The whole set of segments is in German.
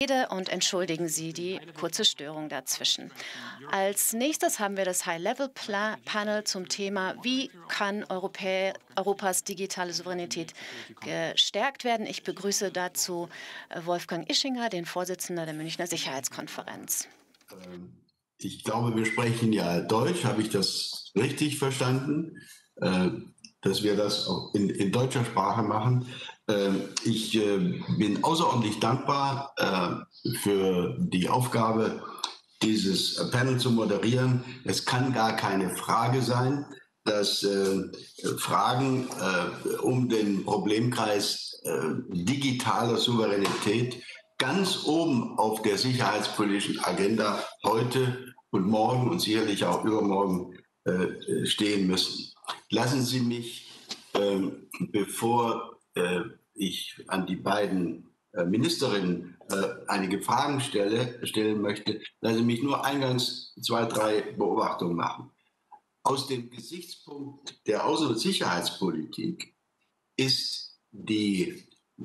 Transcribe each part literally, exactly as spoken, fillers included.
Und entschuldigen Sie die kurze Störung dazwischen. Als nächstes haben wir das High-Level-Panel zum Thema, wie kann Europä Europas digitale Souveränität gestärkt werden. Ich begrüße dazu äh, Wolfgang Ischinger, den Vorsitzenden der Münchner Sicherheitskonferenz. Ähm, Ich glaube, wir sprechen ja Deutsch. Habe ich das richtig verstanden? Äh, dass wir das auch in, in deutscher Sprache machen. Äh, ich äh, bin außerordentlich dankbar äh, für die Aufgabe, dieses Panel zu moderieren. Es kann gar keine Frage sein, dass äh, Fragen äh, um den Problemkreis äh, digitaler Souveränität ganz oben auf der sicherheitspolitischen Agenda heute und morgen und sicherlich auch übermorgen äh, stehen müssen. Lassen Sie mich, ähm, bevor äh, ich an die beiden äh, Ministerinnen äh, einige Fragen stelle, stellen möchte, lassen Sie mich nur eingangs zwei, drei Beobachtungen machen. Aus dem Gesichtspunkt der Außen- und Sicherheitspolitik ist die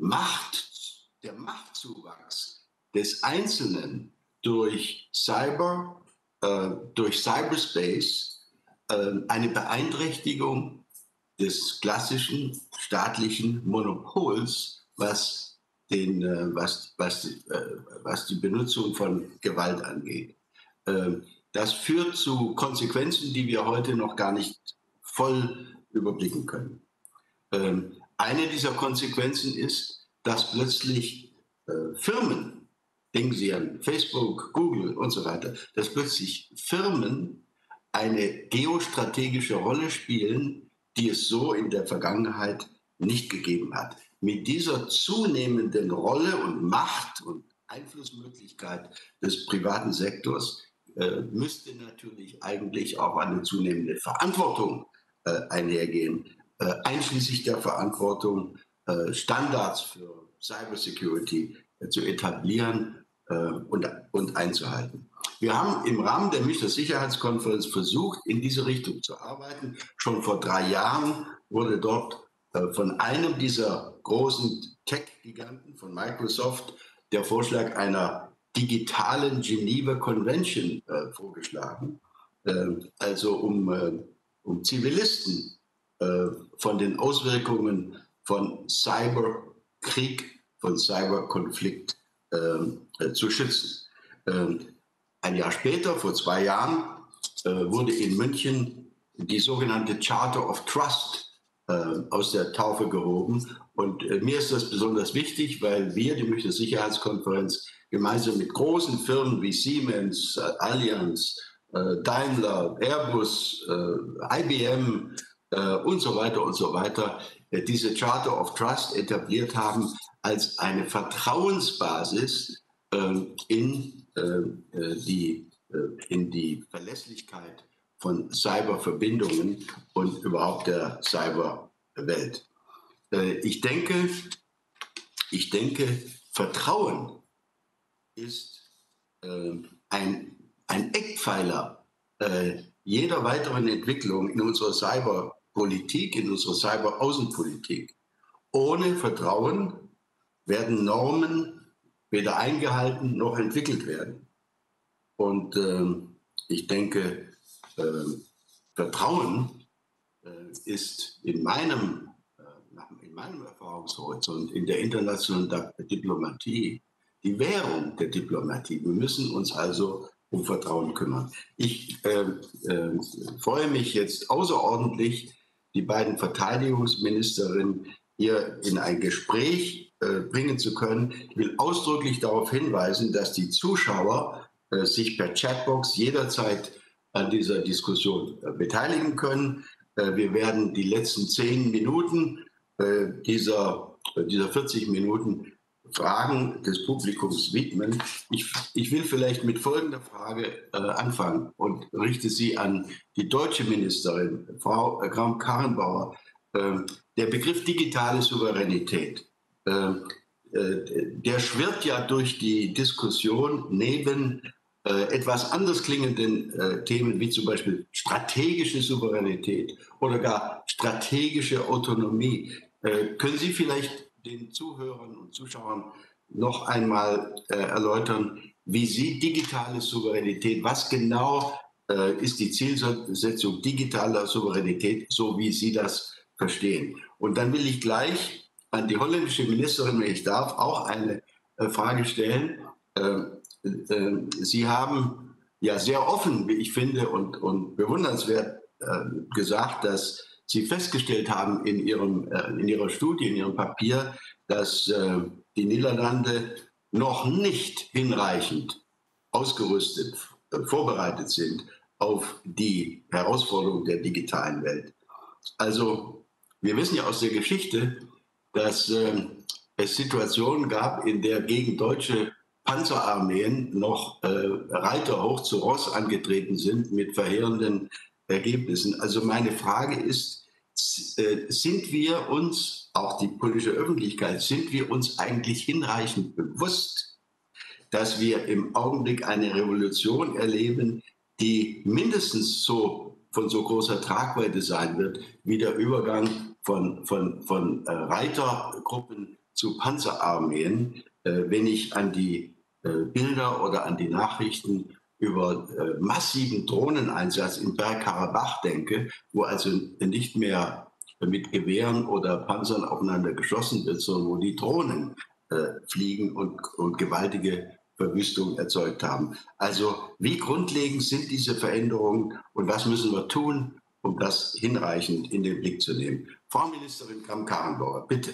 Macht, der Machtzuwachs des Einzelnen durch Cyber, äh, durch Cyberspace äh, eine Beeinträchtigung des klassischen staatlichen Monopols, was, den, äh, was, was, äh, was die Benutzung von Gewalt angeht. Äh, das führt zu Konsequenzen, die wir heute noch gar nicht voll überblicken können. Ähm, eine dieser Konsequenzen ist, dass plötzlich äh, Firmen, denken Sie an Facebook, Google und so weiter, dass plötzlich Firmen eine geostrategische Rolle spielen, die es so in der Vergangenheit nicht gegeben hat. Mit dieser zunehmenden Rolle und Macht und Einflussmöglichkeit des privaten Sektors äh, müsste natürlich eigentlich auch eine zunehmende Verantwortung äh, einhergehen, äh, einschließlich der Verantwortung, äh, Standards für Cybersecurity äh, zu etablieren äh, und, und einzuhalten. Wir haben im Rahmen der Münchner Sicherheitskonferenz versucht, in diese Richtung zu arbeiten. Schon vor drei Jahren wurde dort äh, von einem dieser großen Tech-Giganten, von Microsoft, der Vorschlag einer digitalen Geneva Convention äh, vorgeschlagen, äh, also um, äh, um Zivilisten äh, von den Auswirkungen von Cyberkrieg, von Cyberkonflikt äh, zu schützen. Äh, ein Jahr später, vor zwei Jahren, äh, wurde in München die sogenannte Charter of Trust äh, aus der Taufe gehoben. Und äh, mir ist das besonders wichtig, weil wir, die Münchner Sicherheitskonferenz, gemeinsam mit großen Firmen wie Siemens, äh, Allianz, äh, Daimler, Airbus, äh, I B M äh, und so weiter und so weiter, äh, diese Charter of Trust etabliert haben als eine Vertrauensbasis äh, in, äh, die, äh, in die Verlässlichkeit von Cyberverbindungen und überhaupt der Cyberwelt. Äh, ich denke, ich denke, Vertrauen ist äh, ein, ein Eckpfeiler äh, jeder weiteren Entwicklung in unserer Cyberpolitik, in unserer Cyberaußenpolitik. Ohne Vertrauen werden Normen weder eingehalten noch entwickelt werden. Und äh, ich denke, äh, Vertrauen äh, ist in meinem, äh, in meinem Erfahrungshorizont in der internationalen Diplomatie die Währung der Diplomatie. Wir müssen uns also um Vertrauen kümmern. Ich äh, äh, freue mich jetzt außerordentlich, die beiden Verteidigungsministerinnen hier in ein Gespräch äh, bringen zu können. Ich will ausdrücklich darauf hinweisen, dass die Zuschauer äh, sich per Chatbox jederzeit an dieser Diskussion äh, beteiligen können. Äh, wir werden die letzten zehn Minuten äh, dieser, äh, dieser vierzig Minuten Fragen des Publikums widmen. Ich, ich will vielleicht mit folgender Frage äh, anfangen und richte sie an die deutsche Ministerin, Frau äh, Kramp-Karrenbauer. Äh, der Begriff digitale Souveränität, äh, äh, der schwirrt ja durch die Diskussion neben äh, etwas anders klingenden äh, Themen wie zum Beispiel strategische Souveränität oder gar strategische Autonomie. Äh, können Sie vielleicht den Zuhörern und Zuschauern noch einmal äh, erläutern, wie Sie digitale Souveränität, was genau äh, ist die Zielsetzung digitaler Souveränität, so wie Sie das verstehen. Und dann will ich gleich an die holländische Ministerin, wenn ich darf, auch eine äh, Frage stellen. Äh, äh, Sie haben ja sehr offen, wie ich finde, und, und bewundernswert äh, gesagt, dass Sie festgestellt haben in, Ihrem, äh, in Ihrer Studie, in Ihrem Papier, dass äh, die Niederlande noch nicht hinreichend ausgerüstet, äh, vorbereitet sind auf die Herausforderung der digitalen Welt. Also wir wissen ja aus der Geschichte, dass äh, es Situationen gab, in der gegen deutsche Panzerarmeen noch äh, Reiter hoch zu Ross angetreten sind mit verheerenden Ergebnissen. Also meine Frage ist, äh, sind wir uns, auch die politische Öffentlichkeit, sind wir uns eigentlich hinreichend bewusst, dass wir im Augenblick eine Revolution erleben, die mindestens so von so großer Tragweite sein wird, wie der Übergang von, von, von äh, Reitergruppen zu Panzerarmeen, äh, wenn ich an die äh, Bilder oder an die Nachrichten über äh, massiven Drohneneinsatz in Bergkarabach denke, wo also nicht mehr mit Gewehren oder Panzern aufeinander geschossen wird, sondern wo die Drohnen äh, fliegen und, und gewaltige Verwüstung erzeugt haben. Also wie grundlegend sind diese Veränderungen und was müssen wir tun, um das hinreichend in den Blick zu nehmen? Frau Ministerin Kramp-Karrenbauer, bitte.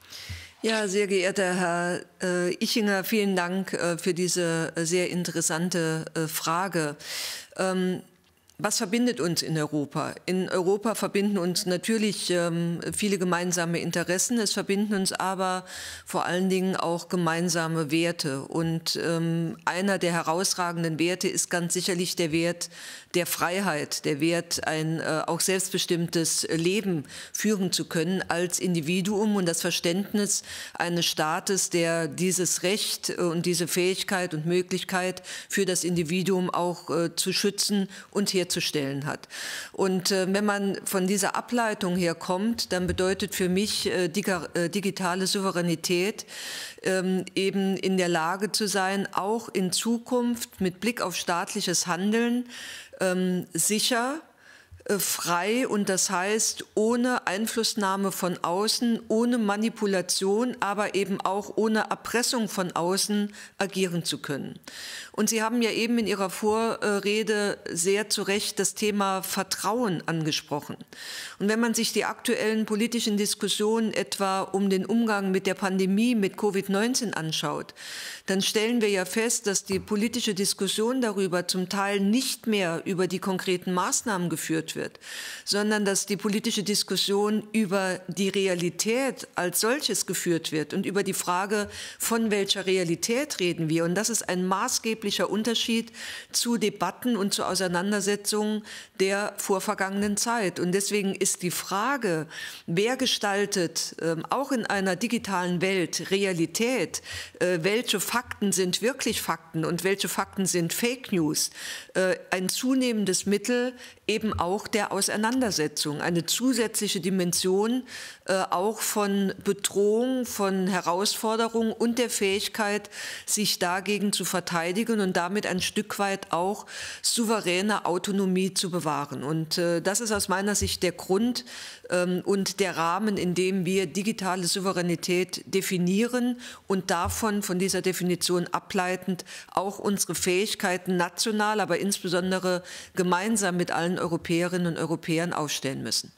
Ja, sehr geehrter Herr äh, Ichinger, vielen Dank äh, für diese äh, sehr interessante äh, Frage. Ähm, Was verbindet uns in Europa? In Europa verbinden uns natürlich ähm, viele gemeinsame Interessen. Es verbinden uns aber vor allen Dingen auch gemeinsame Werte. Und ähm, einer der herausragenden Werte ist ganz sicherlich der Wert der Freiheit, der Wert, ein äh, auch selbstbestimmtes Leben führen zu können als Individuum und das Verständnis eines Staates, der dieses Recht und diese Fähigkeit und Möglichkeit für das Individuum auch äh, zu schützen und herzustellen hat. Und äh, wenn man von dieser Ableitung her kommt, dann bedeutet für mich äh, dig äh, digitale Souveränität ähm, eben in der Lage zu sein, auch in Zukunft mit Blick auf staatliches Handeln ähm, sicher, äh, frei und das heißt ohne Einflussnahme von außen, ohne Manipulation, aber eben auch ohne Erpressung von außen agieren zu können. Und Sie haben ja eben in Ihrer Vorrede sehr zu Recht das Thema Vertrauen angesprochen. Und wenn man sich die aktuellen politischen Diskussionen etwa um den Umgang mit der Pandemie, mit Covid neunzehn anschaut, dann stellen wir ja fest, dass die politische Diskussion darüber zum Teil nicht mehr über die konkreten Maßnahmen geführt wird, sondern dass die politische Diskussion über die Realität als solches geführt wird und über die Frage, von welcher Realität reden wir. Und das ist ein maßgeblicher Unterschied zu Debatten und zu Auseinandersetzungen der vorvergangenen Zeit. Und deswegen ist die Frage, wer gestaltet äh, auch in einer digitalen Welt Realität, äh, welche Fakten sind wirklich Fakten und welche Fakten sind Fake News, äh, ein zunehmendes Mittel eben auch der Auseinandersetzung, eine zusätzliche Dimension äh, auch von Bedrohung, von Herausforderung und der Fähigkeit, sich dagegen zu verteidigen und damit ein Stück weit auch souveräne Autonomie zu bewahren. Und äh, das ist aus meiner Sicht der Grund ähm, und der Rahmen, in dem wir digitale Souveränität definieren und davon, von dieser Definition ableitend, auch unsere Fähigkeiten national, aber insbesondere gemeinsam mit allen Europäerinnen und Europäern aufstellen müssen.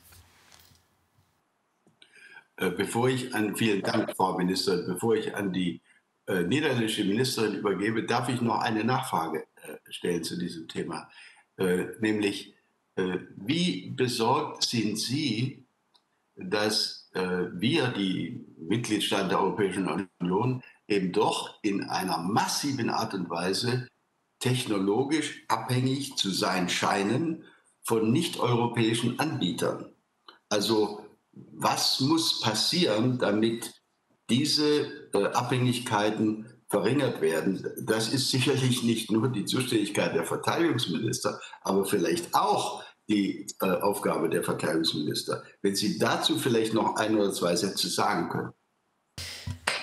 Bevor ich an, vielen Dank, Frau Ministerin, bevor ich an die äh, niederländische Ministerin übergebe, darf ich noch eine Nachfrage äh, stellen zu diesem Thema. Äh, nämlich, äh, wie besorgt sind Sie, dass äh, wir, die Mitgliedstaaten der Europäischen Union, eben doch in einer massiven Art und Weise technologisch abhängig zu sein scheinen von nicht-europäischen Anbietern? Also was muss passieren, damit diese äh, Abhängigkeiten verringert werden? Das ist sicherlich nicht nur die Zuständigkeit der Verteidigungsminister, aber vielleicht auch die äh, Aufgabe der Verteidigungsminister. Wenn Sie dazu vielleicht noch ein oder zwei Sätze sagen können.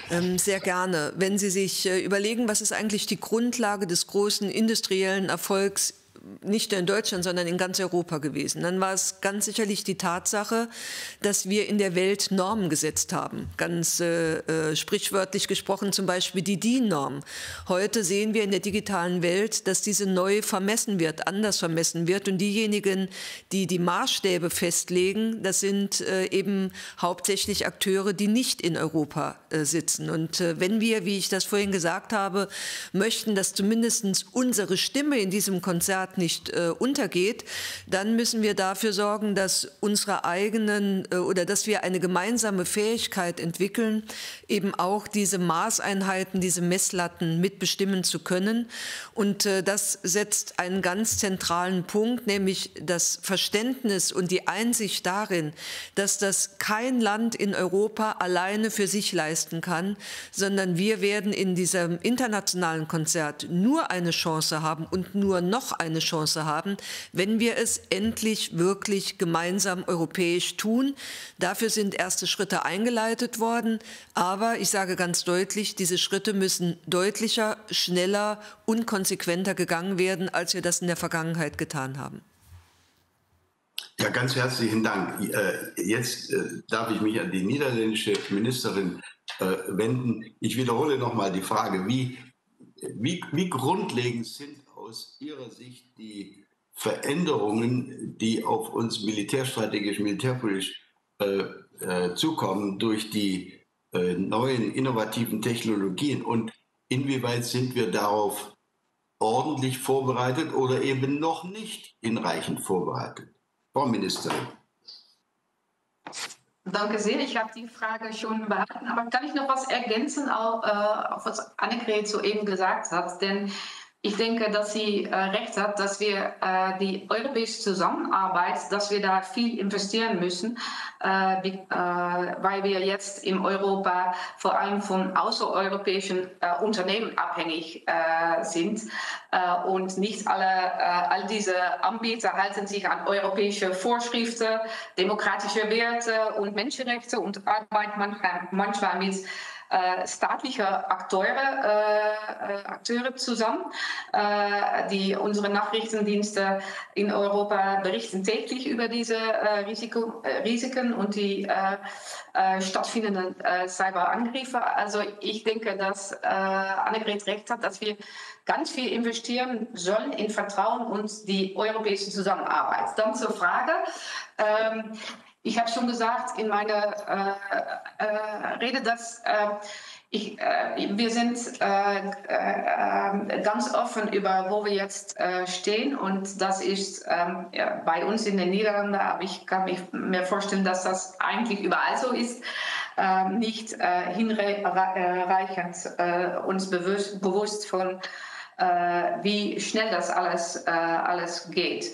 Ähm, sehr gerne. Wenn Sie sich äh, überlegen, was ist eigentlich die Grundlage des großen industriellen Erfolgs, nicht nur in Deutschland, sondern in ganz Europa gewesen, dann war es ganz sicherlich die Tatsache, dass wir in der Welt Normen gesetzt haben. Ganz äh, äh, sprichwörtlich gesprochen zum Beispiel die D I N-Norm. Heute sehen wir in der digitalen Welt, dass diese neu vermessen wird, anders vermessen wird. Und diejenigen, die die Maßstäbe festlegen, das sind äh, eben hauptsächlich Akteure, die nicht in Europa äh, sitzen. Und äh, wenn wir, wie ich das vorhin gesagt habe, möchten, dass zumindest unsere Stimme in diesem Konzert nicht äh, untergeht, dann müssen wir dafür sorgen, dass unsere eigenen äh, oder dass wir eine gemeinsame Fähigkeit entwickeln, eben auch diese Maßeinheiten, diese Messlatten mitbestimmen zu können. Und äh, das setzt einen ganz zentralen Punkt, nämlich das Verständnis und die Einsicht darin, dass das kein Land in Europa alleine für sich leisten kann, sondern wir werden in diesem internationalen Konzert nur eine Chance haben und nur noch eine Chance haben, wenn wir es endlich wirklich gemeinsam europäisch tun. Dafür sind erste Schritte eingeleitet worden, aber ich sage ganz deutlich, diese Schritte müssen deutlicher, schneller und konsequenter gegangen werden, als wir das in der Vergangenheit getan haben. Ja, ganz herzlichen Dank. Jetzt darf ich mich an die niederländische Ministerin wenden. Ich wiederhole noch mal die Frage, wie, wie, wie grundlegend sind aus Ihrer Sicht die Veränderungen, die auf uns militärstrategisch, militärpolitisch äh, äh, zukommen durch die äh, neuen innovativen Technologien, und inwieweit sind wir darauf ordentlich vorbereitet oder eben noch nicht hinreichend vorbereitet? Frau Ministerin. Danke sehr. Ich habe die Frage schon behalten, aber kann ich noch was ergänzen, auch, äh, auf was Annegret soeben gesagt hat? Denn ich denke, dass sie äh, recht hat, dass wir äh, die europäische Zusammenarbeit, dass wir da viel investieren müssen, äh, wie, äh, weil wir jetzt in Europa vor allem von außereuropäischen äh, Unternehmen abhängig äh, sind äh, und nicht alle, äh, all diese Anbieter halten sich an europäische Vorschriften, demokratische Werte und Menschenrechte und arbeiten manchmal, manchmal mit Äh, staatliche Akteure, äh, Akteure zusammen, äh, die unsere Nachrichtendienste in Europa berichten täglich über diese äh, Risiko, äh, Risiken und die äh, äh, stattfindenden äh, Cyberangriffe. Also ich denke, dass äh, Annegret recht hat, dass wir ganz viel investieren sollen in Vertrauen und die europäische Zusammenarbeit. Dann zur Frage. Ähm, Ich habe schon gesagt in meiner äh, äh, Rede, dass äh, ich, äh, wir sind äh, äh, ganz offen über, wo wir jetzt äh, stehen. Und das ist äh, ja, bei uns in den Niederlanden, aber ich kann mich mir vorstellen, dass das eigentlich überall so ist, äh, nicht äh, hinreichend äh, uns bewusst, bewusst von, äh, wie schnell das alles, äh, alles geht.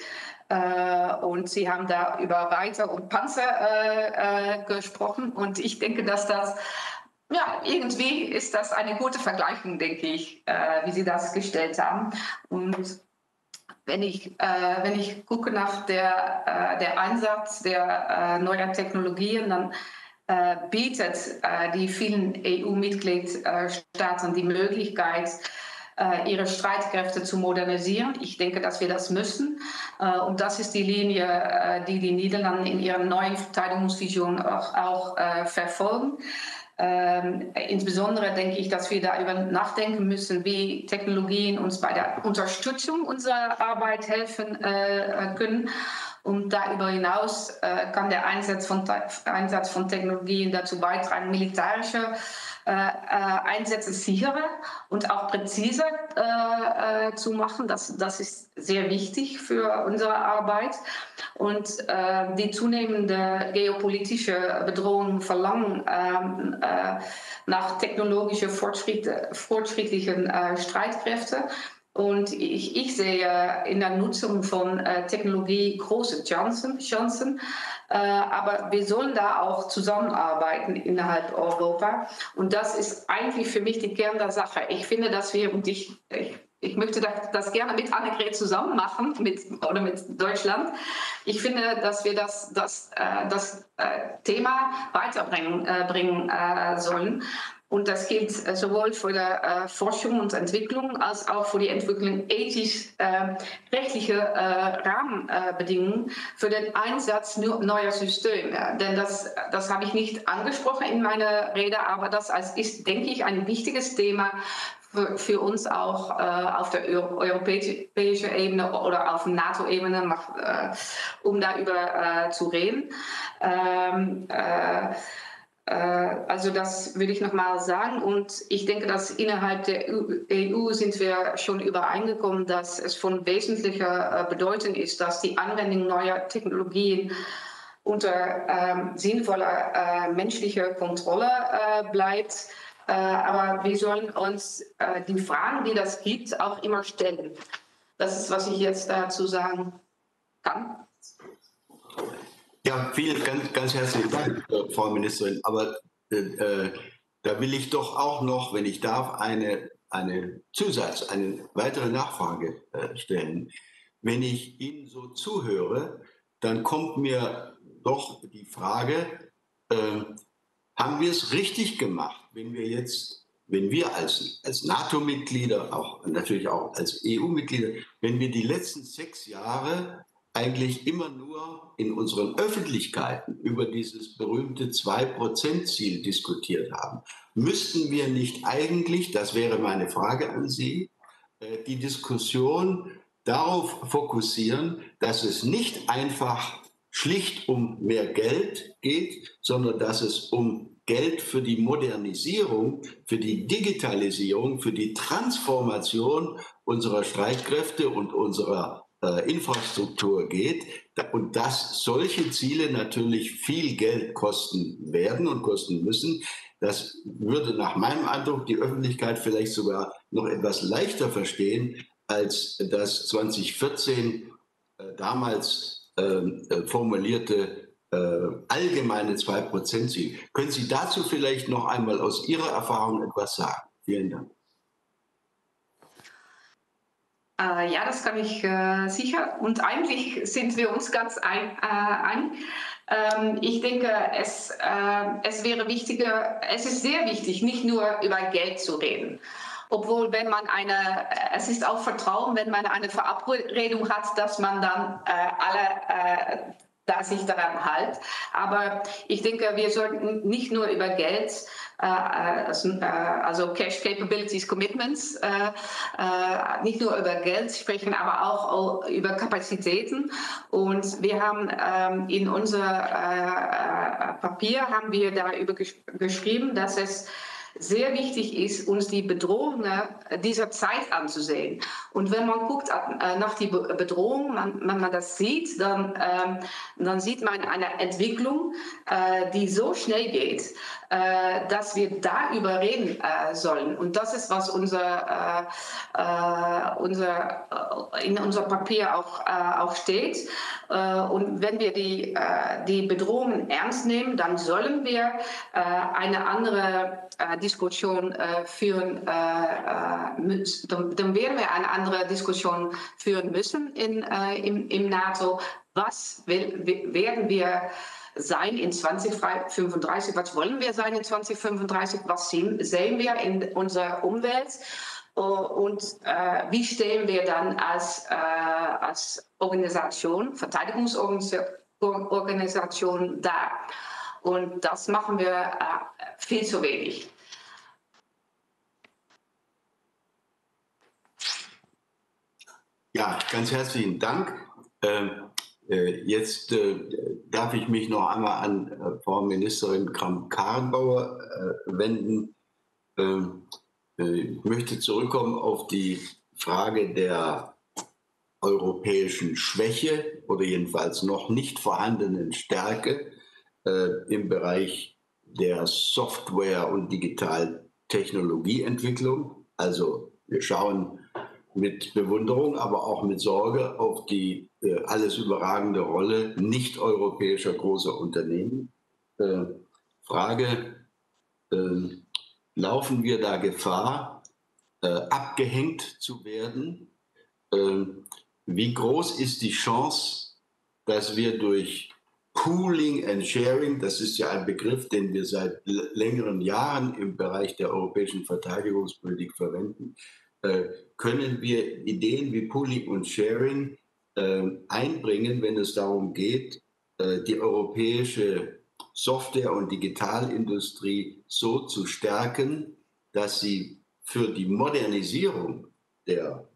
Uh, und Sie haben da über Reiter und Panzer uh, uh, gesprochen. Und ich denke, dass das, ja, irgendwie ist das eine gute Vergleichung, denke ich, uh, wie Sie das gestellt haben. Und wenn ich, uh, wenn ich gucke nach der, uh, der Einsatz der uh, neuen Technologien, dann uh, bietet uh, die vielen E U-Mitgliedstaaten die Möglichkeit, ihre Streitkräfte zu modernisieren. Ich denke, dass wir das müssen. Und das ist die Linie, die die Niederlande in ihrer neuen Verteidigungsvision auch, auch verfolgen. Ähm, insbesondere denke ich, dass wir darüber nachdenken müssen, wie Technologien uns bei der Unterstützung unserer Arbeit helfen äh, können. Und darüber hinaus äh, kann der Einsatz von, Einsatz von Technologien dazu beitragen, militärische äh, äh, Einsätze sicherer und auch präziser äh, äh, zu machen. Das, das ist sehr wichtig für unsere Arbeit. Und äh, die zunehmende geopolitische Bedrohung verlangen ähm, äh, nach technologischen Fortschritt, fortschrittlichen äh, Streitkräften. Und ich, ich sehe in der Nutzung von äh, Technologie große Chancen, Chancen äh, aber wir sollen da auch zusammenarbeiten innerhalb Europa. Und das ist eigentlich für mich die Kern der Sache. Ich finde, dass wir, und ich, ich, ich möchte das, das gerne mit Annegret zusammen machen, mit, oder mit Deutschland. Ich finde, dass wir das, das, äh, das äh, Thema weiterbringen äh, bringen, äh, sollen. Und das gilt sowohl für die äh, Forschung und Entwicklung als auch für die Entwicklung ethisch-rechtlicher äh, Rahmenbedingungen für den Einsatz neuer Systeme. Denn das, das habe ich nicht angesprochen in meiner Rede, aber das ist, denke ich, ein wichtiges Thema für, für uns auch äh, auf der Euro europäischen Ebene oder auf NATO-Ebene, äh, um darüber äh, zu reden. Ähm, äh, Also das würde ich nochmal sagen. Und ich denke, dass innerhalb der E U sind wir schon übereingekommen, dass es von wesentlicher Bedeutung ist, dass die Anwendung neuer Technologien unter ähm, sinnvoller äh, menschlicher Kontrolle äh, bleibt. Äh, aber wir sollen uns äh, die Fragen, die das gibt, auch immer stellen. Das ist, was ich jetzt dazu sagen kann. Ja, vielen, ganz, ganz herzlichen Dank, Frau Ministerin. Aber äh, da will ich doch auch noch, wenn ich darf, eine, eine Zusatz, eine weitere Nachfrage äh, stellen. Wenn ich Ihnen so zuhöre, dann kommt mir doch die Frage, äh, haben wir es richtig gemacht, wenn wir jetzt, wenn wir als, als NATO-Mitglieder, auch natürlich auch als E U-Mitglieder, wenn wir die letzten sechs Jahre eigentlich immer nur in unseren Öffentlichkeiten über dieses berühmte zwei Prozent Ziel diskutiert haben. Müssten wir nicht eigentlich, das wäre meine Frage an Sie, die Diskussion darauf fokussieren, dass es nicht einfach schlicht um mehr Geld geht, sondern dass es um Geld für die Modernisierung, für die Digitalisierung, für die Transformation unserer Streitkräfte und unserer Infrastruktur geht und dass solche Ziele natürlich viel Geld kosten werden und kosten müssen. Das würde nach meinem Eindruck die Öffentlichkeit vielleicht sogar noch etwas leichter verstehen, als das zwanzig vierzehn äh, damals äh, formulierte äh, allgemeine zwei Prozent Ziel. Können Sie dazu vielleicht noch einmal aus Ihrer Erfahrung etwas sagen? Vielen Dank. Äh, ja, das kann ich äh, sicher. Und eigentlich sind wir uns ganz ein. Äh, ein. Ähm, ich denke, es, äh, es wäre wichtiger, es ist sehr wichtig, nicht nur über Geld zu reden. Obwohl, wenn man eine, es ist auch Vertrauen, wenn man eine Verabredung hat, dass man dann äh, alle äh, da sich daran hält. Aber ich denke, wir sollten nicht nur über Geld, äh, also Cash Capabilities Commitments, äh, äh, nicht nur über Geld sprechen, aber auch über Kapazitäten. Und wir haben ähm, in unser äh, Papier haben wir darüber ges geschrieben, dass es sehr wichtig ist, uns die Bedrohungen dieser Zeit anzusehen. Und wenn man guckt nach die Bedrohung, man, wenn man das sieht, dann, ähm, dann sieht man eine Entwicklung, äh, die so schnell geht, äh, dass wir darüber reden äh, sollen. Und das ist, was unser, äh, äh, unser, äh, in unser Papier auch, äh, auch steht. Äh, und wenn wir die, äh, die Bedrohungen ernst nehmen, dann sollen wir äh, eine andere äh, Diskussion äh, führen, äh, müssen. Dann, dann werden wir eine andere Diskussion führen müssen in, äh, im, im NATO. Was will, werden wir sein in zwanzig fünfunddreißig? Was wollen wir sein in zwanzig fünfunddreißig? Was sehen, sehen wir in unserer Umwelt? Und äh, wie stehen wir dann als, äh, als Organisation, Verteidigungsorganisation da? Und das machen wir äh, viel zu wenig. Ja, ganz herzlichen Dank. Ähm, äh, jetzt äh, darf ich mich noch einmal an äh, Frau Ministerin Kramp-Karrenbauer äh, wenden. Ähm, äh, ich möchte zurückkommen auf die Frage der europäischen Schwäche oder jedenfalls noch nicht vorhandenen Stärke äh, im Bereich der Software- und Digitaltechnologieentwicklung. Also wir schauen mit Bewunderung, aber auch mit Sorge auf die äh, alles überragende Rolle nicht-europäischer großer Unternehmen. Äh, Frage, äh, laufen wir da Gefahr, äh, abgehängt zu werden? Äh, wie groß ist die Chance, dass wir durch Pooling and Sharing, das ist ja ein Begriff, den wir seit längeren Jahren im Bereich der europäischen Verteidigungspolitik verwenden, äh, können wir Ideen wie Pooling und Sharing äh, einbringen, wenn es darum geht, äh, die europäische Software- und Digitalindustrie so zu stärken, dass sie für die Modernisierung der,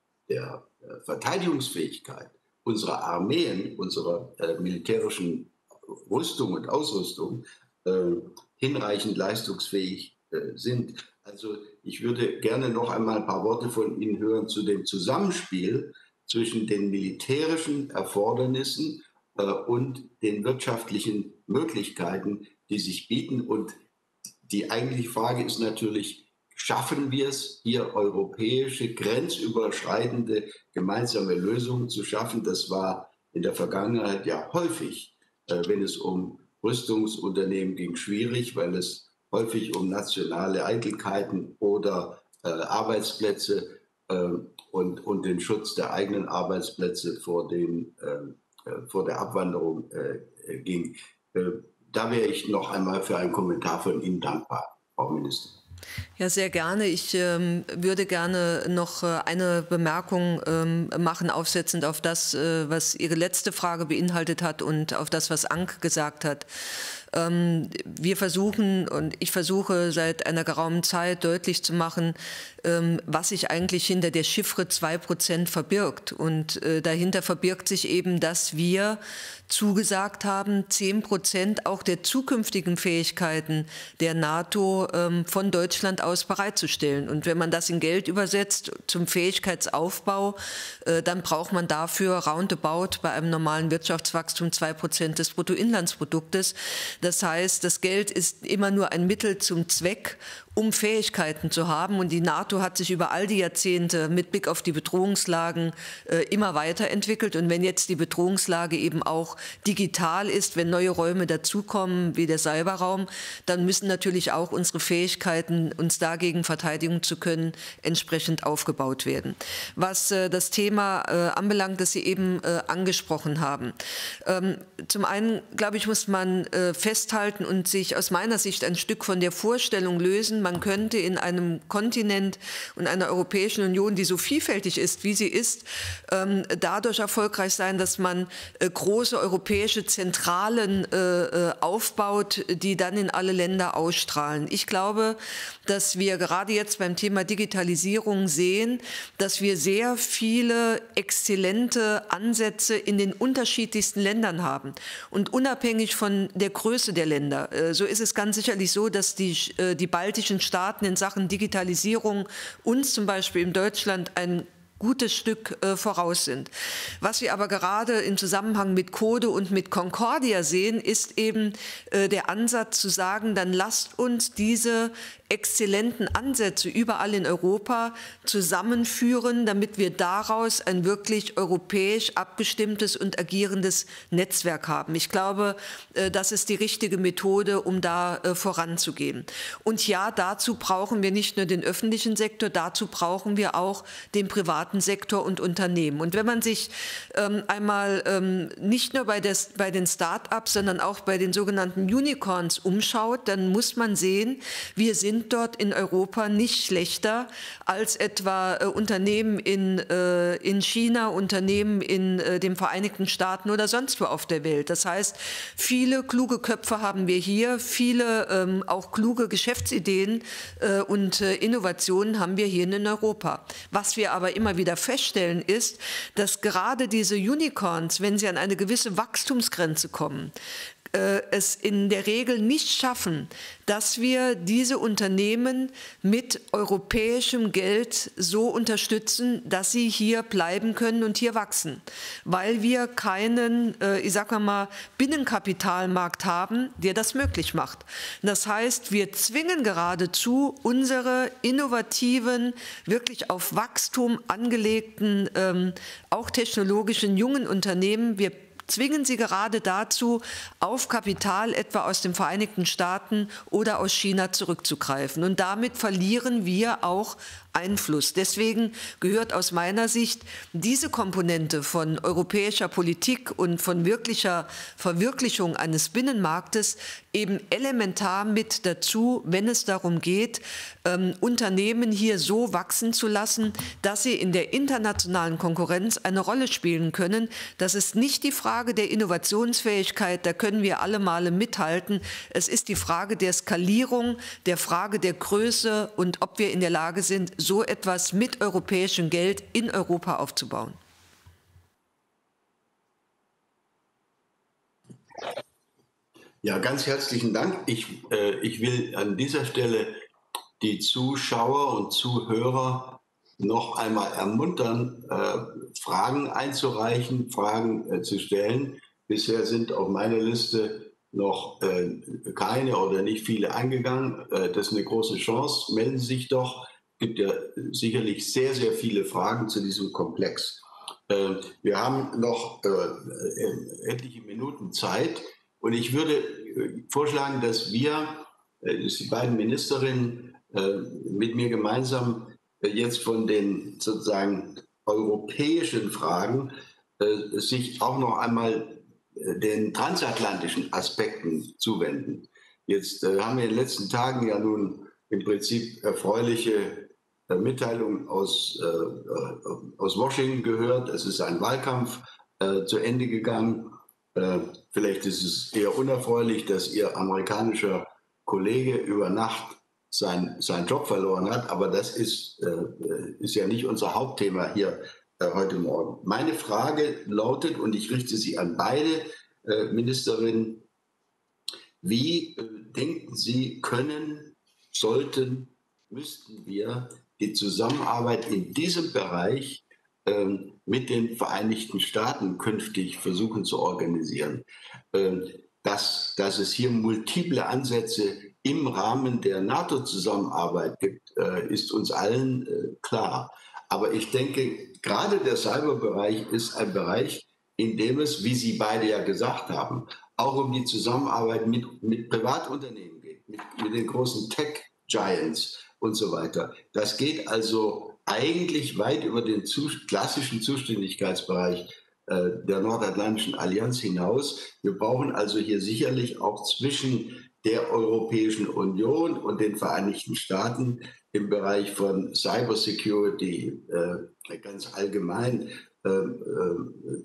der Verteidigungsfähigkeit unserer Armeen, unserer äh, militärischen Rüstung und Ausrüstung äh, hinreichend leistungsfähig äh, sind. Also ich würde gerne noch einmal ein paar Worte von Ihnen hören zu dem Zusammenspiel zwischen den militärischen Erfordernissen äh, und den wirtschaftlichen Möglichkeiten, die sich bieten. Und die eigentliche Frage ist natürlich, schaffen wir es, hier europäische, grenzüberschreitende gemeinsame Lösungen zu schaffen? Das war in der Vergangenheit ja häufig, äh, wenn es um Rüstungsunternehmen ging, schwierig, weil es häufig um nationale Eitelkeiten oder äh, Arbeitsplätze äh, und, und den Schutz der eigenen Arbeitsplätze vor, den, äh, vor der Abwanderung äh, ging. Äh, da wäre ich noch einmal für einen Kommentar von Ihnen dankbar, Frau Ministerin. Ja, sehr gerne. Ich ähm, würde gerne noch äh, eine Bemerkung ähm, machen, aufsetzend auf das, äh, was Ihre letzte Frage beinhaltet hat und auf das, was Ank gesagt hat. Ähm, wir versuchen und ich versuche seit einer geraumen Zeit deutlich zu machen, ähm, was sich eigentlich hinter der Chiffre zwei Prozent verbirgt. Und äh, dahinter verbirgt sich eben, dass wir zugesagt haben, zehn Prozent auch der zukünftigen Fähigkeiten der NATO ähm, von Deutschland aus bereitzustellen. Und wenn man das in Geld übersetzt zum Fähigkeitsaufbau, äh, dann braucht man dafür roundabout bei einem normalen Wirtschaftswachstum zwei Prozent des Bruttoinlandsproduktes. Das heißt, das Geld ist immer nur ein Mittel zum Zweck, um Fähigkeiten zu haben. Und die NATO hat sich über all die Jahrzehnte mit Blick auf die Bedrohungslagen äh, immer weiterentwickelt. Und wenn jetzt die Bedrohungslage eben auch digital ist, wenn neue Räume dazukommen, wie der Cyberraum, dann müssen natürlich auch unsere Fähigkeiten, uns dagegen verteidigen zu können, entsprechend aufgebaut werden. Was äh, das Thema äh, anbelangt, das Sie eben äh, angesprochen haben. Ähm, zum einen, glaube ich, muss man äh, festhalten und sich aus meiner Sicht ein Stück von der Vorstellung lösen, man könnte in einem Kontinent und einer Europäischen Union, die so vielfältig ist, wie sie ist, ähm, dadurch erfolgreich sein, dass man äh, große europäische Zentralen äh, aufbaut, die dann in alle Länder ausstrahlen. Ich glaube, dass wir gerade jetzt beim Thema Digitalisierung sehen, dass wir sehr viele exzellente Ansätze in den unterschiedlichsten Ländern haben. Und unabhängig von der Größe der Länder, äh, so ist es ganz sicherlich so, dass die, äh, die baltischen Staaten in Sachen Digitalisierung uns zum Beispiel in Deutschland ein gutes Stück äh, voraus sind. Was wir aber gerade im Zusammenhang mit Code und mit Concordia sehen, ist eben äh, der Ansatz zu sagen, dann lasst uns diese exzellenten Ansätze überall in Europa zusammenführen, damit wir daraus ein wirklich europäisch abgestimmtes und agierendes Netzwerk haben. Ich glaube, das ist die richtige Methode, um da voranzugehen. Und ja, dazu brauchen wir nicht nur den öffentlichen Sektor, dazu brauchen wir auch den privaten Sektor und Unternehmen. Und wenn man sich ähm, einmal ähm, nicht nur bei, des, bei den Start-ups, sondern auch bei den sogenannten Unicorns umschaut, dann muss man sehen, wir sind dort in Europa nicht schlechter als etwa äh, Unternehmen in, äh, in China, Unternehmen in äh, den Vereinigten Staaten oder sonst wo auf der Welt. Das heißt, viele kluge Köpfe haben wir hier, viele ähm, auch kluge Geschäftsideen äh, und äh, Innovationen haben wir hier in Europa. Was wir aber immer wieder feststellen ist, dass gerade diese Unicorns, wenn sie an eine gewisse Wachstumsgrenze kommen, es in der Regel nicht schaffen, dass wir diese Unternehmen mit europäischem Geld so unterstützen, dass sie hier bleiben können und hier wachsen, weil wir keinen, ich sag mal, Binnenkapitalmarkt haben, der das möglich macht. Das heißt, wir zwingen geradezu unsere innovativen, wirklich auf Wachstum angelegten, auch technologischen jungen Unternehmen, wir zwingen sie gerade dazu, auf Kapital etwa aus den Vereinigten Staaten oder aus China zurückzugreifen. Und damit verlieren wir auch Einfluss. Deswegen gehört aus meiner Sicht diese Komponente von europäischer Politik und von wirklicher Verwirklichung eines Binnenmarktes eben elementar mit dazu, wenn es darum geht, ähm, Unternehmen hier so wachsen zu lassen, dass sie in der internationalen Konkurrenz eine Rolle spielen können. Das ist nicht die Frage der Innovationsfähigkeit, da können wir alle Male mithalten. Es ist die Frage der Skalierung, der Frage der Größe und ob wir in der Lage sind, so etwas mit europäischem Geld in Europa aufzubauen. Ja, ganz herzlichen Dank. Ich, äh, ich will an dieser Stelle die Zuschauer und Zuhörer noch einmal ermuntern, äh, Fragen einzureichen, Fragen äh, zu stellen. Bisher sind auf meine Liste noch äh, keine oder nicht viele eingegangen. Äh, das ist eine große Chance. Melden Sie sich doch. Es gibt ja sicherlich sehr, sehr viele Fragen zu diesem Komplex. Äh, wir haben noch äh, etliche Minuten Zeit und ich würde äh, vorschlagen, dass wir, äh, dass die beiden Ministerinnen äh, mit mir gemeinsam äh, jetzt von den sozusagen europäischen Fragen äh, sich auch noch einmal äh, den transatlantischen Aspekten zuwenden. Jetzt äh, haben wir in den letzten Tagen ja nun im Prinzip erfreuliche äh, Mitteilungen aus, äh, aus Washington gehört. Es ist ein Wahlkampf äh, zu Ende gegangen. Äh, vielleicht ist es eher unerfreulich, dass Ihr amerikanischer Kollege über Nacht sein, seinen Job verloren hat. Aber das ist, äh, ist ja nicht unser Hauptthema hier äh, heute Morgen. Meine Frage lautet, und ich richte sie an beide äh, Ministerinnen, wie äh, denken Sie, können, sollten, müssten wir die Zusammenarbeit in diesem Bereich ähm, mit den Vereinigten Staaten künftig versuchen zu organisieren? Ähm, dass, dass es hier multiple Ansätze im Rahmen der NATO-Zusammenarbeit gibt, äh, ist uns allen äh, klar. Aber ich denke, gerade der Cyberbereich ist ein Bereich, in dem es, wie Sie beide ja gesagt haben, auch um die Zusammenarbeit mit, mit Privatunternehmen geht, mit, mit den großen Tech-Giants und so weiter. Das geht also eigentlich weit über den zu, klassischen Zuständigkeitsbereich äh, der Nordatlantischen Allianz hinaus. Wir brauchen also hier sicherlich auch zwischen der Europäischen Union und den Vereinigten Staaten im Bereich von Cybersecurity äh, ganz allgemein äh, äh,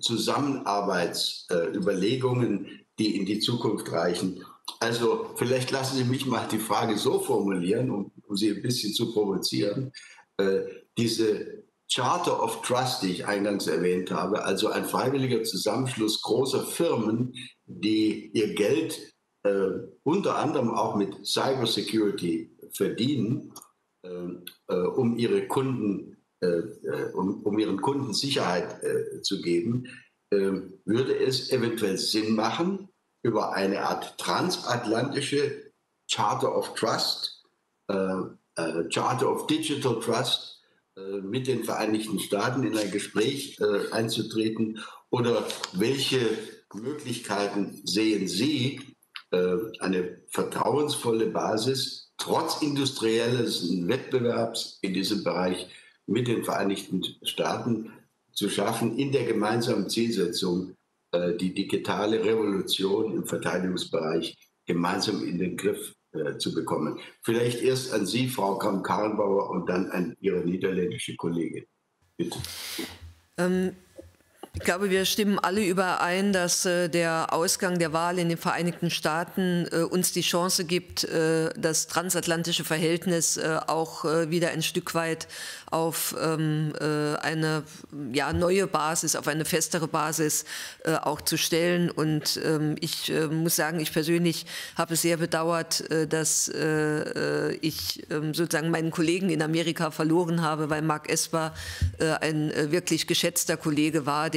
Zusammenarbeitsüberlegungen, äh, die in die Zukunft reichen. Also vielleicht lassen Sie mich mal die Frage so formulieren, um, um Sie ein bisschen zu provozieren. Äh, diese Charter of Trust, die ich eingangs erwähnt habe, also ein freiwilliger Zusammenschluss großer Firmen, die ihr Geld äh, unter anderem auch mit Cybersecurity verdienen, äh, äh, um ihre Kunden, äh, um, um ihren Kunden Sicherheit äh, zu geben, äh, würde es eventuell Sinn machen, über eine Art transatlantische Charter of Trust, äh, äh, Charter of Digital Trust äh, mit den Vereinigten Staaten in ein Gespräch äh, einzutreten? Oder welche Möglichkeiten sehen Sie, äh, eine vertrauensvolle Basis trotz industrielles Wettbewerbs in diesem Bereich mit den Vereinigten Staaten zu schaffen, in der gemeinsamen Zielsetzung, die digitale Revolution im Verteidigungsbereich gemeinsam in den Griff äh, zu bekommen? Vielleicht erst an Sie, Frau Kramp-Karrenbauer, und dann an Ihre niederländische Kollegin. Bitte. Ähm Ich glaube, wir stimmen alle überein, dass äh, der Ausgang der Wahl in den Vereinigten Staaten äh, uns die Chance gibt, äh, das transatlantische Verhältnis äh, auch äh, wieder ein Stück weit auf ähm, äh, eine ja, neue Basis, auf eine festere Basis äh, auch zu stellen. Und ähm, ich äh, muss sagen, ich persönlich habe es sehr bedauert, äh, dass äh, ich äh, sozusagen meinen Kollegen in Amerika verloren habe, weil Mark Esper äh, ein äh, wirklich geschätzter Kollege war, der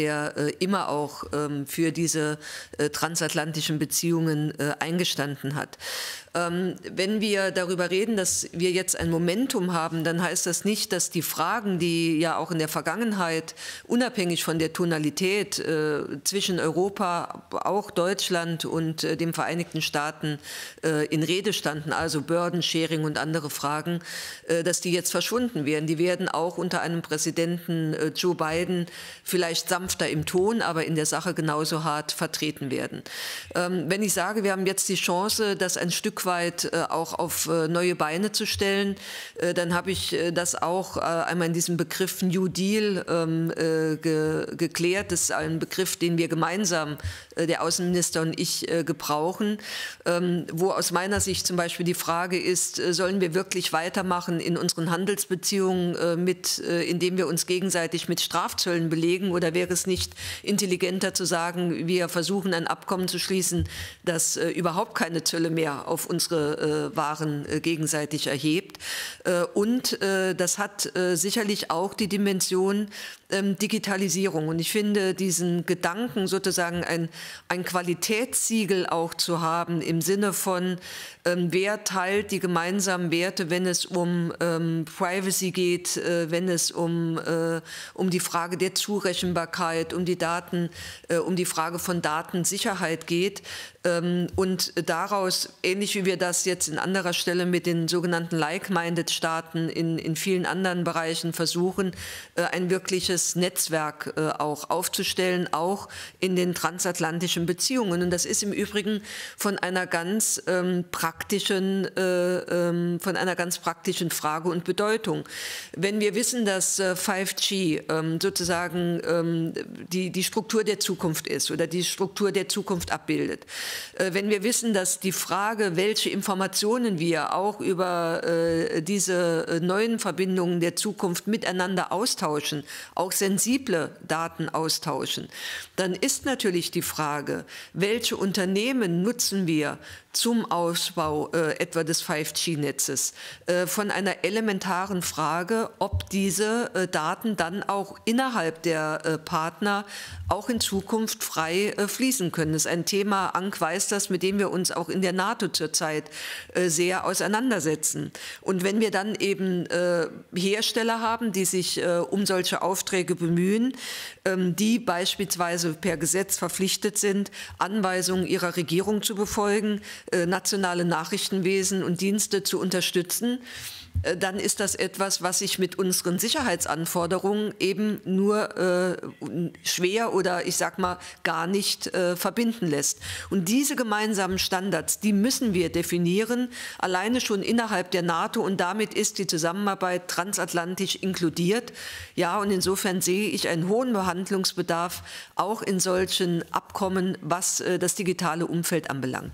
der äh, immer auch ähm, für diese äh, transatlantischen Beziehungen äh, eingestanden hat. Ähm, wenn wir darüber reden, dass wir jetzt ein Momentum haben, dann heißt das nicht, dass die Fragen, die ja auch in der Vergangenheit unabhängig von der Tonalität äh, zwischen Europa, auch Deutschland und äh, den Vereinigten Staaten äh, in Rede standen, also Burden Sharing und andere Fragen, äh, dass die jetzt verschwunden werden. Die werden auch unter einem Präsidenten äh, Joe Biden vielleicht sanfter im Ton, aber in der Sache genauso hart vertreten werden. Ähm, wenn ich sage, wir haben jetzt die Chance, das ein Stück weit äh, auch auf äh, neue Beine zu stellen, äh, dann habe ich äh, das auch äh, einmal in diesem Begriff New Deal ähm, äh, ge geklärt. Das ist ein Begriff, den wir gemeinsam, äh, der Außenminister und ich, äh, gebrauchen, ähm, wo aus meiner Sicht zum Beispiel die Frage ist, äh, sollen wir wirklich weitermachen in unseren Handelsbeziehungen, äh, mit, äh, indem wir uns gegenseitig mit Strafzöllen belegen, oder wäre es nicht intelligenter zu sagen, wir versuchen ein Abkommen zu schließen, das äh, überhaupt keine Zölle mehr auf unsere äh, Waren äh, gegenseitig erhebt. Äh, und äh, das hat äh, sicherlich auch die Dimension ähm, Digitalisierung. Und ich finde diesen Gedanken, sozusagen ein, ein Qualitätssiegel auch zu haben, im Sinne von, ähm, wer teilt die gemeinsamen Werte, wenn es um ähm, Privacy geht, äh, wenn es um, äh, um die Frage der Zurechenbarkeit, um die Daten, äh, um die Frage von Datensicherheit geht. Ähm, und daraus, ähnlich wie wir das jetzt in anderer Stelle mit den sogenannten Like-Minded-Staaten in, in vielen anderen Bereichen versuchen, äh, ein wirkliches Netzwerk äh, auch aufzustellen, auch in den transatlantischen Beziehungen. Und das ist im Übrigen von einer ganz ähm, praktischen, äh, ähm, von einer ganz praktischen Frage und Bedeutung. Wenn wir wissen, dass äh, fünf G ähm, sozusagen ähm, die, die Struktur der Zukunft ist oder die Struktur der Zukunft abbildet, äh, wenn wir wissen, dass die Frage, welche Informationen wir auch über äh, diese äh, neuen Verbindungen der Zukunft miteinander austauschen, auch sensible Daten austauschen, dann ist natürlich die Frage, welche Unternehmen nutzen wir zum Ausbau äh, etwa des fünf G Netzes, äh, von einer elementaren Frage, ob diese äh, Daten dann auch innerhalb der äh, Partner auch in Zukunft frei äh, fließen können. Das ist ein Thema, Ank weiß das, mit dem wir uns auch in der NATO zurzeit äh, sehr auseinandersetzen. Und wenn wir dann eben äh, Hersteller haben, die sich äh, um solche Aufträge bemühen, ähm, die beispielsweise per Gesetz verpflichtet sind, Anweisungen ihrer Regierung zu befolgen, nationale Nachrichtenwesen und Dienste zu unterstützen, dann ist das etwas, was sich mit unseren Sicherheitsanforderungen eben nur äh, schwer oder ich sag mal gar nicht äh, verbinden lässt. Und diese gemeinsamen Standards, die müssen wir definieren, alleine schon innerhalb der NATO, und damit ist die Zusammenarbeit transatlantisch inkludiert. Ja, und insofern sehe ich einen hohen Behandlungsbedarf auch in solchen Abkommen, was äh, das digitale Umfeld anbelangt.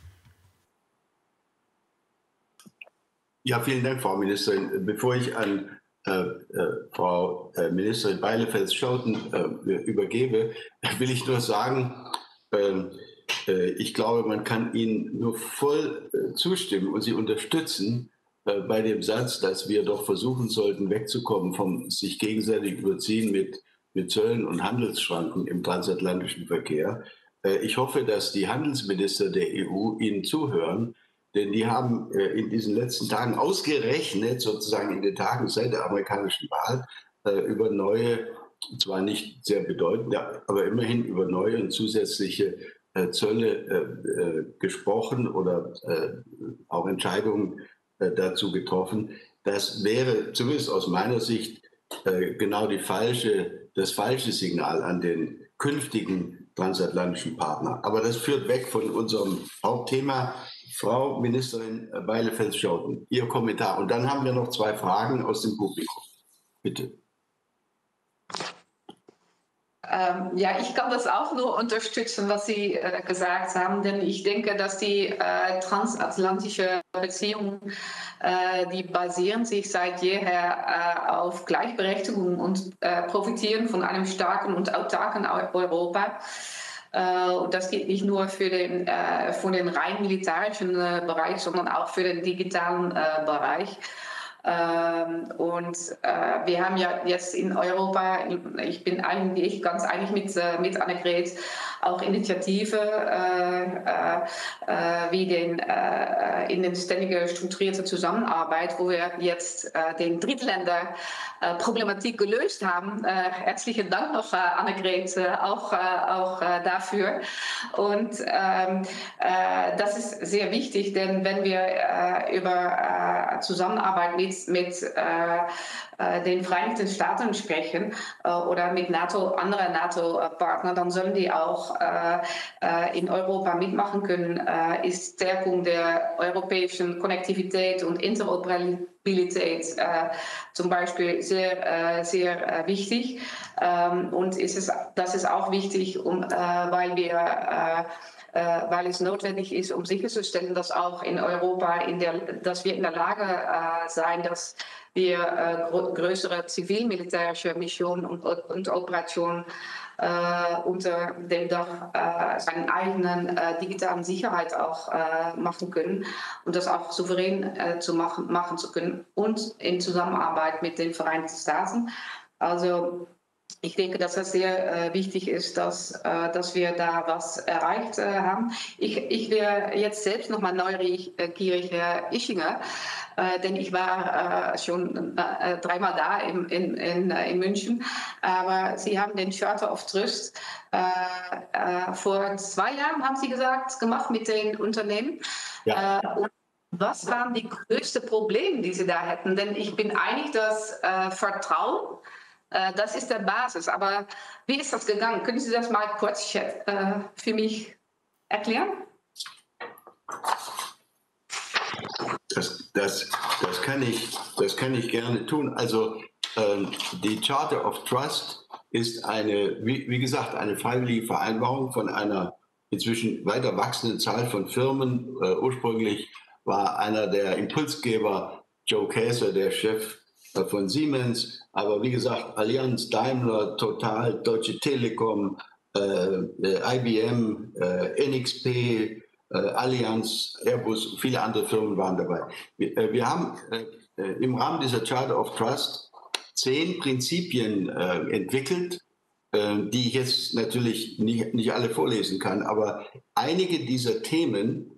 Ja, vielen Dank, Frau Ministerin. Bevor ich an äh, äh, Frau äh, Ministerin Beilefels-Scholten äh, übergebe, will ich nur sagen, äh, äh, ich glaube, man kann Ihnen nur voll äh, zustimmen und Sie unterstützen äh, bei dem Satz, dass wir doch versuchen sollten, wegzukommen vom sich gegenseitig überziehen mit, mit Zöllen und Handelsschranken im transatlantischen Verkehr. Äh, ich hoffe, dass die Handelsminister der E U Ihnen zuhören, denn die haben äh, in diesen letzten Tagen ausgerechnet, sozusagen in den Tagen seit der amerikanischen Wahl, äh, über neue, zwar nicht sehr bedeutende, aber immerhin über neue und zusätzliche äh, Zölle äh, äh, gesprochen oder äh, auch Entscheidungen äh, dazu getroffen. Das wäre zumindest aus meiner Sicht äh, genau die falsche, das falsche Signal an den künftigen transatlantischen Partner. Aber das führt weg von unserem Hauptthema. Frau Ministerin Beilefels-Scholten, Ihr Kommentar. Und dann haben wir noch zwei Fragen aus dem Publikum. Bitte. Ähm, ja, ich kann das auch nur unterstützen, was Sie äh, gesagt haben, denn ich denke, dass die äh, transatlantischen Beziehungen, äh, die basieren sich seit jeher äh, auf Gleichberechtigung und äh, profitieren von einem starken und autarken Europa. Und das geht nicht nur für den, äh, für den rein militärischen äh, Bereich, sondern auch für den digitalen äh, Bereich. Ähm, und äh, wir haben ja jetzt in Europa, ich bin eigentlich ganz einig mit, äh, mit Annegret, auch Initiative äh, äh, wie den, äh, in den ständige strukturierte Zusammenarbeit, wo wir jetzt äh, den Drittländer-Problematik gelöst haben. Äh, herzlichen Dank noch, äh, Annegret, äh, auch, äh, auch äh, dafür. Und ähm, äh, das ist sehr wichtig, denn wenn wir äh, über äh, Zusammenarbeit mit, mit äh, äh, den Vereinigten Staaten sprechen äh, oder mit NATO, anderen NATO-Partnern, dann sollen die auch äh, äh, in Europa mitmachen können, äh, ist Stärkung der europäischen Konnektivität und Interoperabilität äh, zum Beispiel sehr, äh, sehr äh, wichtig. Ähm, und ist es, das ist auch wichtig, um, äh, weil wir äh, äh, weil es notwendig ist, um sicherzustellen, dass auch in Europa, in der, dass wir in der Lage äh, sein, dass wir äh, gro größere zivil-militärische Missionen und, und Operationen äh, unter dem Dach äh, seinen eigenen äh, digitalen Sicherheit auch äh, machen können und das auch souverän äh, zu machen, machen zu können und in Zusammenarbeit mit den Vereinigten Staaten. Also ich denke, dass es sehr äh, wichtig ist, dass, äh, dass wir da was erreicht äh, haben. Ich, ich wäre jetzt selbst noch mal neugierig, Herr Ischinger, äh, denn ich war äh, schon äh, dreimal da in, in, in, in München. Aber Sie haben den Charter of Trust äh, äh, vor zwei Jahren, haben Sie gesagt, gemacht mit den Unternehmen. Ja. Äh, und was waren die größten Probleme, die Sie da hätten? Denn ich bin einig, dass äh, Vertrauen, das ist der Basis. Aber wie ist das gegangen? Können Sie das mal kurz äh, für mich erklären? Das, das, das, kann ich, das kann ich gerne tun. Also ähm, die Charter of Trust ist eine, wie, wie gesagt, eine freiwillige Vereinbarung von einer inzwischen weiter wachsenden Zahl von Firmen. Äh, ursprünglich war einer der Impulsgeber Joe Kaeser, der Chef von Siemens, aber wie gesagt, Allianz, Daimler, Total, Deutsche Telekom, äh, I B M, äh, N X P, äh, Allianz, Airbus, viele andere Firmen waren dabei. Wir, äh, wir haben äh, im Rahmen dieser Charter of Trust zehn Prinzipien äh, entwickelt, äh, die ich jetzt natürlich nicht, nicht alle vorlesen kann, aber einige dieser Themen,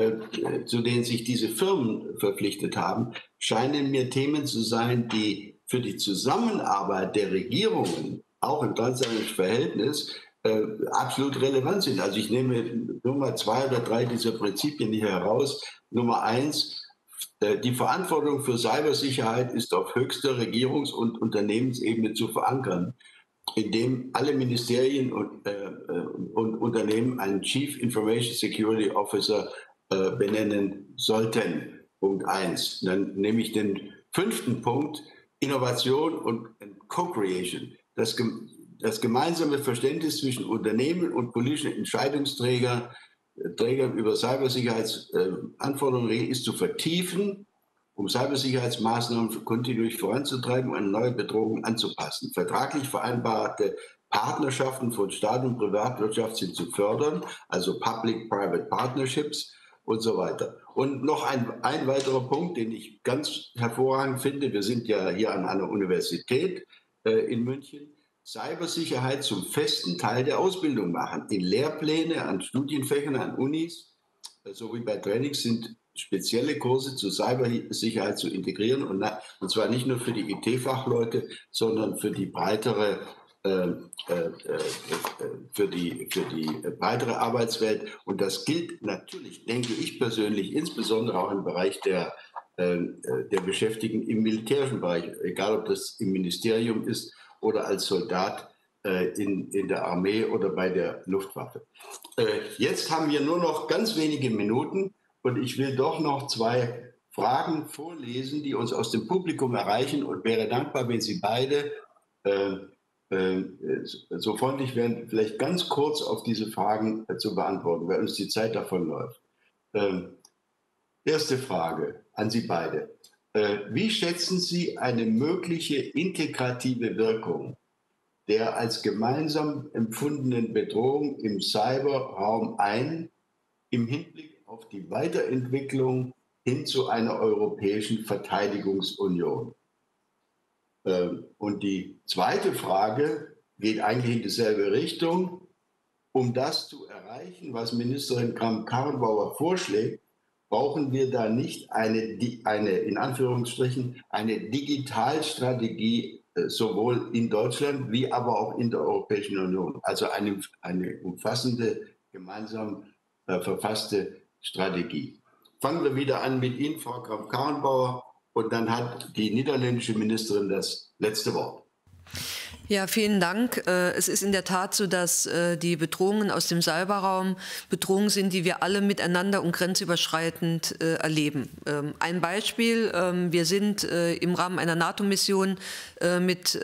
Äh, zu denen sich diese Firmen verpflichtet haben, scheinen mir Themen zu sein, die für die Zusammenarbeit der Regierungen, auch im transatlantischen Verhältnis, äh, absolut relevant sind. Also ich nehme nur mal zwei oder drei dieser Prinzipien hier heraus. Nummer eins, äh, die Verantwortung für Cybersicherheit ist auf höchster Regierungs- und Unternehmensebene zu verankern, indem alle Ministerien und, äh, und Unternehmen einen Chief Information Security Officer äh, benennen sollten. Punkt eins. Dann nehme ich den fünften Punkt, Innovation und Co-Creation. Das, das gemeinsame Verständnis zwischen Unternehmen und politischen Entscheidungsträgern Trägern über Cybersicherheitsanforderungen äh, ist zu vertiefen, um Cybersicherheitsmaßnahmen kontinuierlich voranzutreiben und an neue Bedrohungen anzupassen. Vertraglich vereinbarte Partnerschaften von Staat und Privatwirtschaft sind zu fördern, also Public-Private Partnerships und so weiter. Und noch ein, ein weiterer Punkt, den ich ganz hervorragend finde, wir sind ja hier an einer Universität äh, in München, Cybersicherheit zum festen Teil der Ausbildung machen. In Lehrpläne, an Studienfächern, an Unis, äh, sowie bei Trainings sind spezielle Kurse zur Cybersicherheit zu integrieren und, und zwar nicht nur für die I T-Fachleute, sondern für die breitere äh, äh, für die für die breitere Arbeitswelt. Und das gilt natürlich, denke ich persönlich, insbesondere auch im Bereich der äh, der Beschäftigten im militärischen Bereich, egal ob das im Ministerium ist oder als Soldat äh, in in der Armee oder bei der Luftwaffe. Äh, jetzt haben wir nur noch ganz wenige Minuten. Und ich will doch noch zwei Fragen vorlesen, die uns aus dem Publikum erreichen und wäre dankbar, wenn Sie beide äh, äh, so freundlich wären, vielleicht ganz kurz auf diese Fragen äh, zu beantworten, weil uns die Zeit davonläuft. Äh, erste Frage an Sie beide. Äh, wie schätzen Sie eine mögliche integrative Wirkung der als gemeinsam empfundenen Bedrohung im Cyberraum ein, im Hinblick auf die Weiterentwicklung hin zu einer europäischen Verteidigungsunion. Und die zweite Frage geht eigentlich in dieselbe Richtung. Um das zu erreichen, was Ministerin Kramp-Karrenbauer vorschlägt, brauchen wir da nicht eine, eine, in Anführungsstrichen, eine Digitalstrategie, sowohl in Deutschland wie aber auch in der Europäischen Union. Also eine, eine umfassende, gemeinsam äh, verfasste Strategie. Fangen wir wieder an mit Ihnen, Frau Kramp-Karrenbauer, und dann hat die niederländische Ministerin das letzte Wort. Ja, vielen Dank. Es ist in der Tat so, dass die Bedrohungen aus dem Cyberraum Bedrohungen sind, die wir alle miteinander und grenzüberschreitend erleben. Ein Beispiel, wir sind im Rahmen einer NATO-Mission mit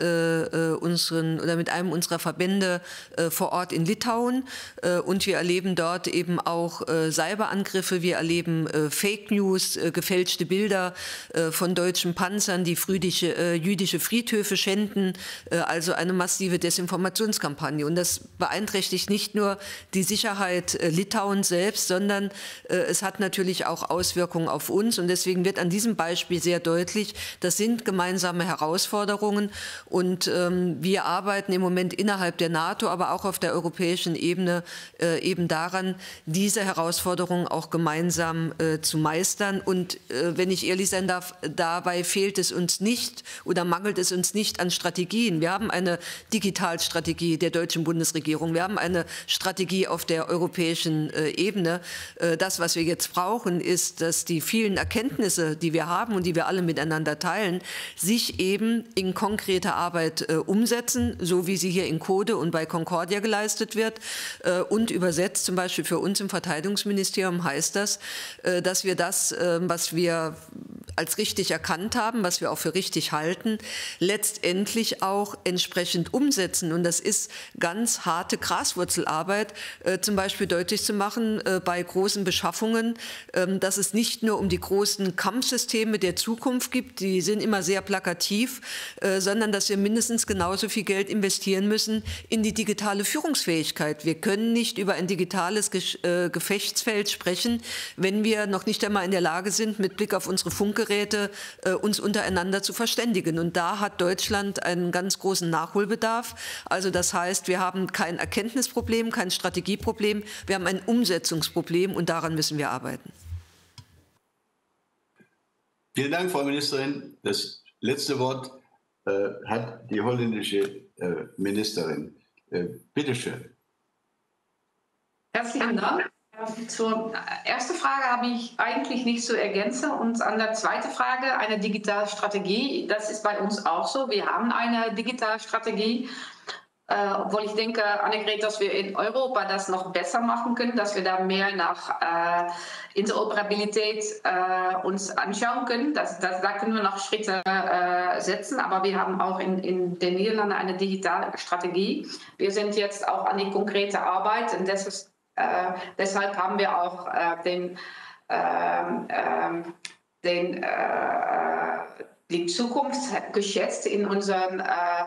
unseren oder mit einem unserer Verbände vor Ort in Litauen und wir erleben dort eben auch Cyberangriffe, wir erleben Fake News, gefälschte Bilder von deutschen Panzern, die frühdische, jüdische Friedhöfe schänden, also eine massive Desinformationskampagne. Und das beeinträchtigt nicht nur die Sicherheit äh, Litauens selbst, sondern äh, es hat natürlich auch Auswirkungen auf uns. Und deswegen wird an diesem Beispiel sehr deutlich, das sind gemeinsame Herausforderungen. Und ähm, wir arbeiten im Moment innerhalb der NATO, aber auch auf der europäischen Ebene äh, eben daran, diese Herausforderungen auch gemeinsam äh, zu meistern. Und äh, wenn ich ehrlich sein darf, dabei fehlt es uns nicht oder mangelt es uns nicht an Strategien. Wir haben eine Digitalstrategie der deutschen Bundesregierung. Wir haben eine Strategie auf der europäischen äh, Ebene. Äh, das, was wir jetzt brauchen, ist, dass die vielen Erkenntnisse, die wir haben und die wir alle miteinander teilen, sich eben in konkrete Arbeit äh, umsetzen, so wie sie hier in Code und bei Concordia geleistet wird. Äh, und übersetzt zum Beispiel für uns im Verteidigungsministerium heißt das, äh, dass wir das, äh, was wir als richtig erkannt haben, was wir auch für richtig halten, letztendlich auch entsprechend umsetzen. Und das ist ganz harte Graswurzelarbeit, äh, zum Beispiel deutlich zu machen äh, bei großen Beschaffungen, äh, dass es nicht nur um die großen Kampfsysteme der Zukunft gibt, die sind immer sehr plakativ, äh, sondern dass wir mindestens genauso viel Geld investieren müssen in die digitale Führungsfähigkeit. Wir können nicht über ein digitales Ge äh, Gefechtsfeld sprechen, wenn wir noch nicht einmal in der Lage sind, mit Blick auf unsere Funkgeräte äh, uns untereinander zu verständigen. Und da hat Deutschland einen ganz großen Nachholbedarf. Also das heißt, wir haben kein Erkenntnisproblem, kein Strategieproblem, wir haben ein Umsetzungsproblem und daran müssen wir arbeiten. Vielen Dank, Frau Ministerin. Das letzte Wort äh, hat die holländische äh, Ministerin. Äh, bitte schön. Herzlichen Dank. Zur ersten Frage habe ich eigentlich nicht zu ergänzen. Und an der zweiten Frage, eine digitale Strategie, das ist bei uns auch so. Wir haben eine digitale Strategie, äh, obwohl ich denke, Annegret, dass wir in Europa das noch besser machen können, dass wir da mehr nach äh, Interoperabilität äh, uns anschauen können. Das, das, da können wir noch Schritte äh, setzen, aber wir haben auch in, in den Niederlanden eine digitale Strategie. Wir sind jetzt auch an die konkrete Arbeit und das ist Äh, deshalb haben wir auch äh, den, äh, äh, den, äh, die Zukunft geschätzt in unseren, äh,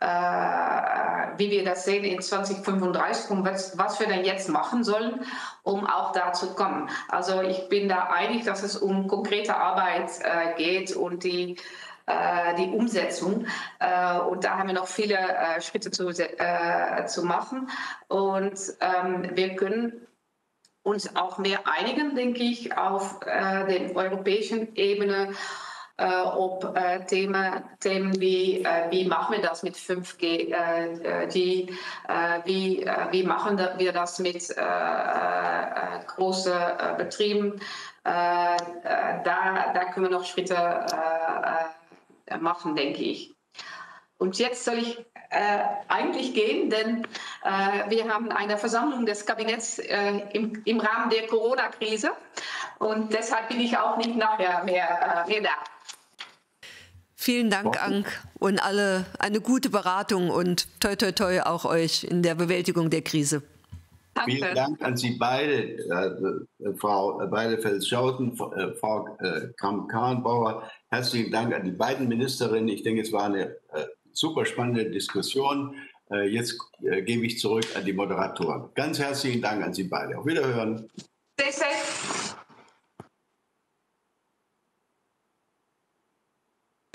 äh, wie wir das sehen in zwanzig fünfunddreißig und was, was wir dann jetzt machen sollen, um auch da zu kommen. Also ich bin da einig, dass es um konkrete Arbeit äh, geht und die die Umsetzung. Und da haben wir noch viele Schritte zu, zu machen. Und wir können uns auch mehr einigen, denke ich, auf der europäischen Ebene, ob Themen, Themen wie, wie machen wir das mit fünf G, die, wie, wie machen wir das mit großen Betrieben. Da, da können wir noch Schritte machen, denke ich. Und jetzt soll ich äh, eigentlich gehen, denn äh, wir haben eine Versammlung des Kabinetts äh, im, im Rahmen der Corona-Krise und deshalb bin ich auch nicht nachher mehr, äh, mehr da. Vielen Dank, Ank, und alle eine gute Beratung und toi toi toi auch euch in der Bewältigung der Krise. Danke. Vielen Dank an Sie beide, äh, Frau Beilefeld-Schouten, äh, Frau äh, Kramp-Karrenbauer. Herzlichen Dank an die beiden Ministerinnen. Ich denke, es war eine äh, super spannende Diskussion. Äh, jetzt äh, gebe ich zurück an die Moderatoren. Ganz herzlichen Dank an Sie beide. Auf Wiederhören. Stay safe.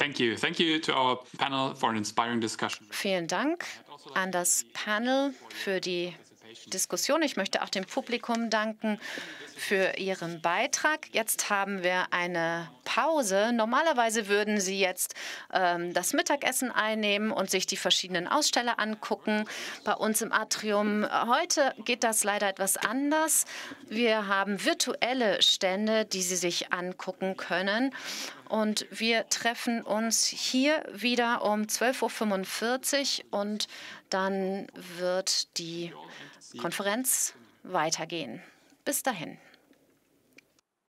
Thank you. Thank you to our panel for an inspiring discussion. Vielen Dank an das Panel für die Diskussion. Ich möchte auch dem Publikum danken für Ihren Beitrag. Jetzt haben wir eine Pause. Normalerweise würden Sie jetzt ähm, das Mittagessen einnehmen und sich die verschiedenen Aussteller angucken bei uns im Atrium. Heute geht das leider etwas anders. Wir haben virtuelle Stände, die Sie sich angucken können. Und wir treffen uns hier wieder um zwölf Uhr fünfundvierzig und dann wird die Konferenz weitergehen. Bis dahin.